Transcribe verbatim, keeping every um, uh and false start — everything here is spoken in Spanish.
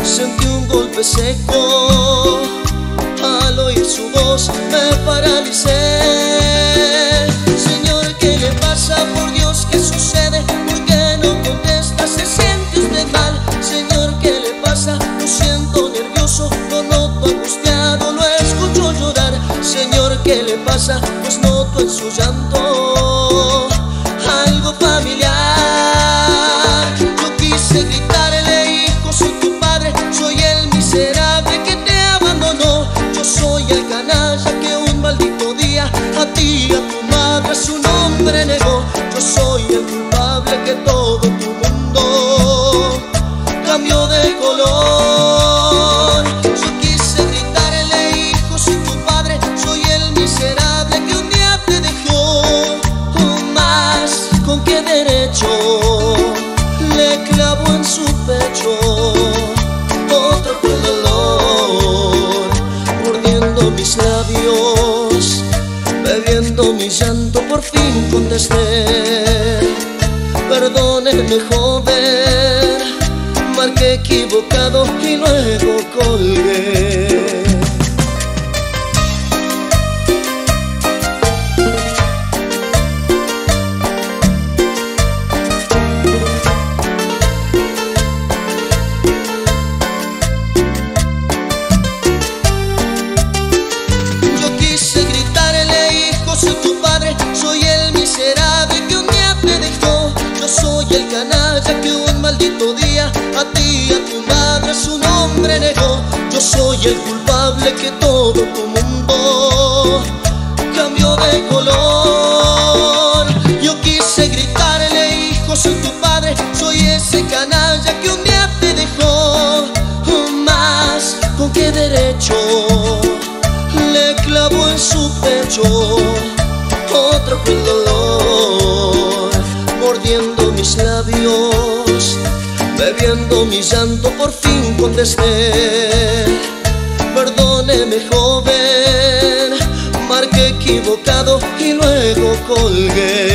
Sentí un golpe seco, al oír su voz me paralicé. Señor, ¿qué le pasa? Por Dios, ¿qué sucede? ¿Por qué no contesta? ¿Se siente usted mal? Señor, ¿qué le pasa? Lo siento nervioso, lo noto angustiado, lo escucho llorar. Señor, ¿qué le pasa? Pues noto en su llanto algo familiar. Yo quise gritarle: hijo, soy tu padre, soy el miserable que te abandonó. Yo soy el canalla que un maldito día a ti y a tu madre su nombre negó. Yo soy el culpable que todo tu mundo cambió de color. Yo quise gritarle: hijo, soy tu padre, soy el miserable que un día te dejó. Oh, más, ¿con qué derecho le clavo en su pecho otro cruel dolor? Mordiendo mis labios, bebiendo mi llanto, por fin contesté: perdóneme, joven, marqué equivocado y luego colgué. Yo quise gritarle: hijo, soy tu padre, soy el miserable que un día te dejó. Yo soy el canalla que un maldito día a ti y a tu madre su nombre negó. Yo soy el culpable que todo tu mundo cambió de color. Yo quise gritarle: hijo, soy tu padre, soy ese canalla que un día te dejó. Oh, más, ¿con qué derecho le clavo en su pecho otro cruel dolor? Mordiendo mis labios, bebiendo mi llanto, por fin contesté: perdóneme, joven, marqué equivocado y luego colgué.